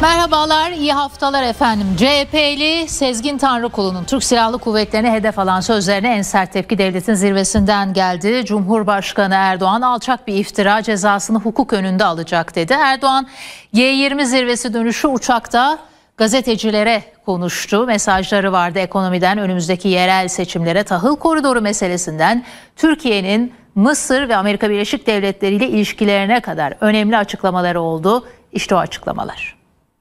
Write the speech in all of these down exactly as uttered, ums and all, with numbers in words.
Merhabalar, iyi haftalar efendim. C H P'li Sezgin Tanrıkulu'nun Türk Silahlı Kuvvetleri'ne hedef alan sözlerine en sert tepki devletin zirvesinden geldi. Cumhurbaşkanı Erdoğan alçak bir iftira, cezasını hukuk önünde alacak dedi. Erdoğan G yirmi zirvesi dönüşü uçakta gazetecilere konuştu. Mesajları vardı ekonomiden önümüzdeki yerel seçimlere, tahıl koridoru meselesinden Türkiye'nin Mısır ve Amerika Birleşik Devletleri ile ilişkilerine kadar önemli açıklamaları oldu. İşte o açıklamalar.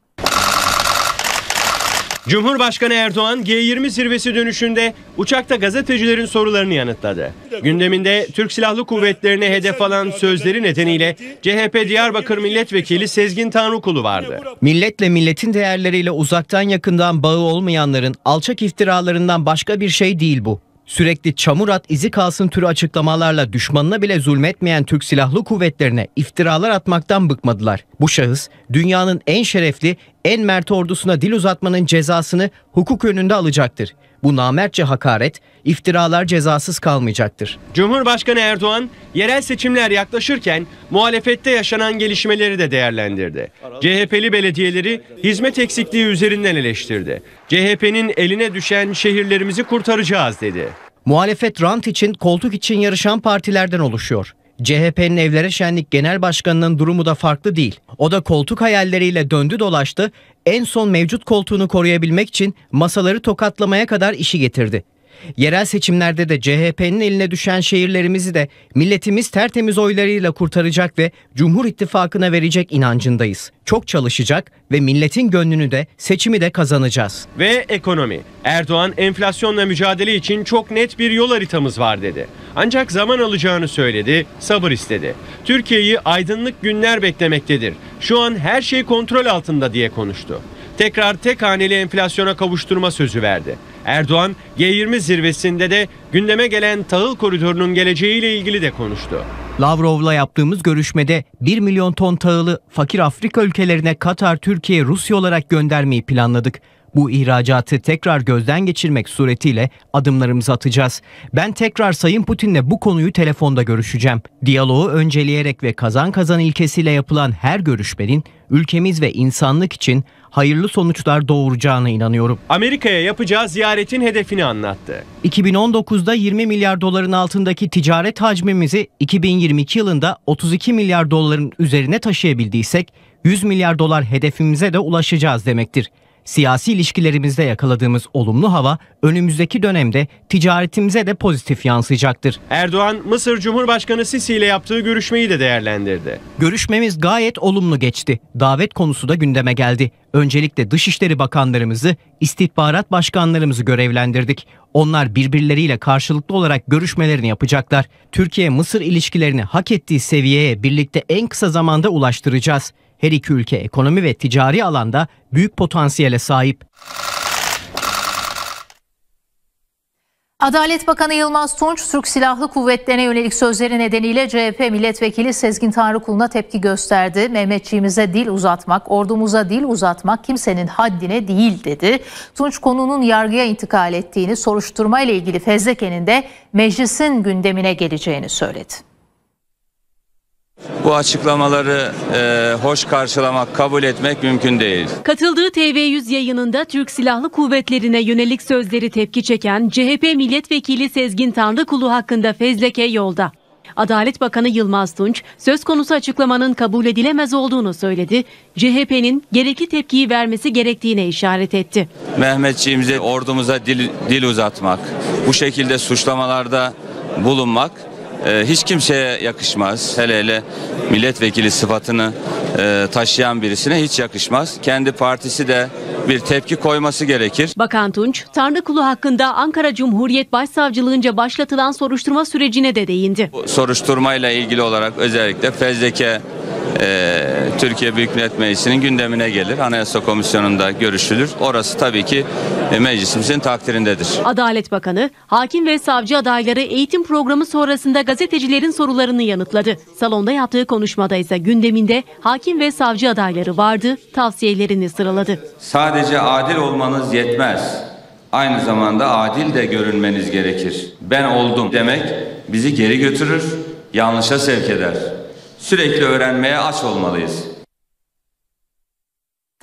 Cumhurbaşkanı Erdoğan G yirmi zirvesi dönüşünde uçakta gazetecilerin sorularını yanıtladı. Gündeminde Türk Silahlı Kuvvetleri'ne hedef alan sözleri nedeniyle C H P Diyarbakır Milletvekili Sezgin Tanrıkulu vardı. Milletle milletin değerleriyle uzaktan yakından bağı olmayanların alçak iftiralarından başka bir şey değil bu. Sürekli çamur at izi kalsın türü açıklamalarla düşmanına bile zulmetmeyen Türk Silahlı Kuvvetlerine iftiralar atmaktan bıkmadılar. Bu şahıs dünyanın en şerefli, en mert ordusuna dil uzatmanın cezasını hukuk önünde alacaktır. Bu namertçe hakaret, iftiralar cezasız kalmayacaktır. Cumhurbaşkanı Erdoğan yerel seçimler yaklaşırken muhalefette yaşanan gelişmeleri de değerlendirdi. C H P'li belediyeleri hizmet eksikliği üzerinden eleştirdi. C H P'nin eline düşen şehirlerimizi kurtaracağız dedi. Muhalefet rant için, koltuk için yarışan partilerden oluşuyor. C H P'nin Evlere Şenlik Genel Başkanı'nın durumu da farklı değil. O da koltuk hayalleriyle döndü dolaştı, en son mevcut koltuğunu koruyabilmek için masaları tokatlamaya kadar işi getirdi. Yerel seçimlerde de C H P'nin eline düşen şehirlerimizi de milletimiz tertemiz oylarıyla kurtaracak ve Cumhur İttifakı'na verecek inancındayız. Çok çalışacak ve milletin gönlünü de seçimi de kazanacağız. Ve ekonomi. Erdoğan enflasyonla mücadele için çok net bir yol haritamız var dedi. Ancak zaman alacağını söyledi, sabır istedi. Türkiye'yi aydınlık günler beklemektedir. Şu an her şey kontrol altında diye konuştu. Tekrar tek haneli enflasyona kavuşturma sözü verdi. Erdoğan G yirmi zirvesinde de gündeme gelen tahıl koridorunun geleceğiyle ilgili de konuştu. Lavrov'la yaptığımız görüşmede bir milyon ton tahılı fakir Afrika ülkelerine Katar, Türkiye, Rusya olarak göndermeyi planladık. Bu ihracatı tekrar gözden geçirmek suretiyle adımlarımızı atacağız. Ben tekrar Sayın Putin'le bu konuyu telefonda görüşeceğim. Diyaloğu önceleyerek ve kazan kazan ilkesiyle yapılan her görüşmenin ülkemiz ve insanlık için hayırlı sonuçlar doğuracağına inanıyorum. Amerika'ya yapacağı ziyaretin hedefini anlattı. iki bin on dokuzda yirmi milyar doların altındaki ticaret hacmimizi iki bin yirmi iki yılında otuz iki milyar doların üzerine taşıyabildiysek yüz milyar dolar hedefimize de ulaşacağız demektir. Siyasi ilişkilerimizde yakaladığımız olumlu hava önümüzdeki dönemde ticaretimize de pozitif yansıyacaktır. Erdoğan, Mısır Cumhurbaşkanı Sisi ile yaptığı görüşmeyi de değerlendirdi. Görüşmemiz gayet olumlu geçti. Davet konusu da gündeme geldi. Öncelikle Dışişleri Bakanlarımızı, istihbarat başkanlarımızı görevlendirdik. Onlar birbirleriyle karşılıklı olarak görüşmelerini yapacaklar. Türkiye-Mısır ilişkilerini hak ettiği seviyeye birlikte en kısa zamanda ulaştıracağız. Her iki ülke ekonomi ve ticari alanda büyük potansiyele sahip. Adalet Bakanı Yılmaz Tunç, Türk Silahlı Kuvvetlerine yönelik sözleri nedeniyle C H P Milletvekili Sezgin Tanrıkulu'na tepki gösterdi. Mehmetçiğimize dil uzatmak, ordumuza dil uzatmak kimsenin haddine değil dedi. Tunç konunun yargıya intikal ettiğini, soruşturma ile ilgili fezlekenin de meclisin gündemine geleceğini söyledi. Bu açıklamaları e, hoş karşılamak, kabul etmek mümkün değil. Katıldığı T V yüz yayınında Türk Silahlı Kuvvetleri'ne yönelik sözleri tepki çeken C H P Milletvekili Sezgin Tanrıkulu hakkında fezleke yolda. Adalet Bakanı Yılmaz Tunç, söz konusu açıklamanın kabul edilemez olduğunu söyledi. C H P'nin gerekli tepkiyi vermesi gerektiğine işaret etti. Mehmetçiğimize, ordumuza dil, dil uzatmak, bu şekilde suçlamalarda bulunmak hiç kimseye yakışmaz. Hele hele milletvekili sıfatını e, taşıyan birisine hiç yakışmaz. Kendi partisi de bir tepki koyması gerekir. Bakan Tunç, Tanrıkulu hakkında Ankara Cumhuriyet Başsavcılığınca başlatılan soruşturma sürecine de değindi. Bu soruşturmayla ilgili olarak özellikle fezleke e, Türkiye Büyük Millet Meclisi'nin gündemine gelir. Anayasa Komisyonu'nda görüşülür. Orası tabii ki e, meclisimizin takdirindedir. Adalet Bakanı, hakim ve savcı adayları eğitim programı sonrasında gazetecilerin sorularını yanıtladı. Salonda yaptığı konuşmada ise gündeminde hakim ve savcı adayları vardı, tavsiyelerini sıraladı. Sadece adil olmanız yetmez. Aynı zamanda adil de görünmeniz gerekir. Ben oldum demek bizi geri götürür, yanlışa sevk eder. Sürekli öğrenmeye aç olmalıyız.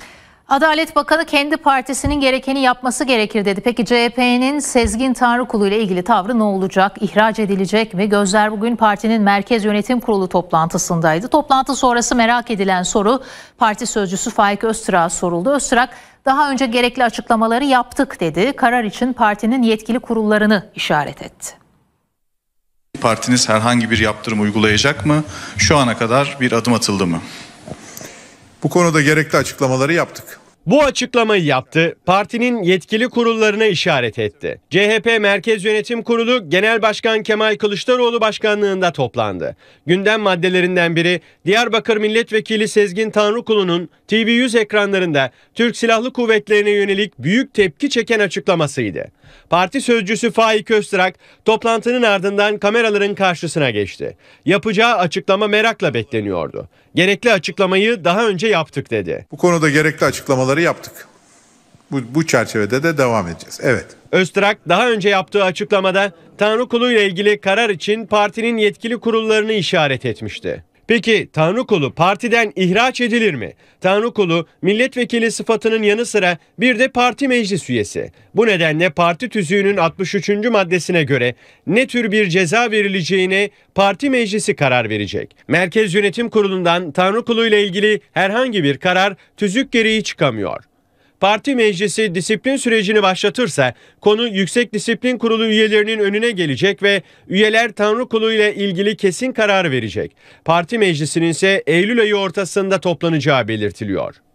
Adalet Bakanı kendi partisinin gerekeni yapması gerekir dedi. Peki C H P'nin Sezgin Tanrıkulu ile ilgili tavrı ne olacak? İhraç edilecek mi? Gözler bugün partinin Merkez Yönetim Kurulu toplantısındaydı. Toplantı sonrası merak edilen soru parti sözcüsü Faik Öztürk'e soruldu. Öztürk daha önce gerekli açıklamaları yaptık dedi. Karar için partinin yetkili kurullarını işaret etti. Partiniz herhangi bir yaptırım uygulayacak mı? Şu ana kadar bir adım atıldı mı? Bu konuda gerekli açıklamaları yaptık. Bu açıklamayı yaptı, partinin yetkili kurullarına işaret etti. C H P Merkez Yönetim Kurulu Genel Başkan Kemal Kılıçdaroğlu başkanlığında toplandı. Gündem maddelerinden biri Diyarbakır Milletvekili Sezgin Tanrıkulu'nun T V yüz ekranlarında Türk Silahlı Kuvvetlerine yönelik büyük tepki çeken açıklamasıydı. Parti sözcüsü Faik Öztürk toplantının ardından kameraların karşısına geçti. Yapacağı açıklama merakla bekleniyordu. Gerekli açıklamayı daha önce yaptık dedi. Bu konuda gerekli açıklamaları yaptık. Bu, bu çerçevede de devam edeceğiz. Evet. Öztürk daha önce yaptığı açıklamada Tanrıkulu ile ilgili karar için partinin yetkili kurullarını işaret etmişti. Peki Tanrıkulu partiden ihraç edilir mi? Tanrıkulu milletvekili sıfatının yanı sıra bir de parti meclis üyesi. Bu nedenle parti tüzüğünün altmış üçüncü maddesine göre ne tür bir ceza verileceğine parti meclisi karar verecek. Merkez Yönetim Kurulu'ndan Tanrıkulu ile ilgili herhangi bir karar tüzük gereği çıkamıyor. Parti meclisi disiplin sürecini başlatırsa konu Yüksek Disiplin Kurulu üyelerinin önüne gelecek ve üyeler Tanrıkulu ile ilgili kesin karar verecek. Parti meclisinin ise Eylül ayı ortasında toplanacağı belirtiliyor.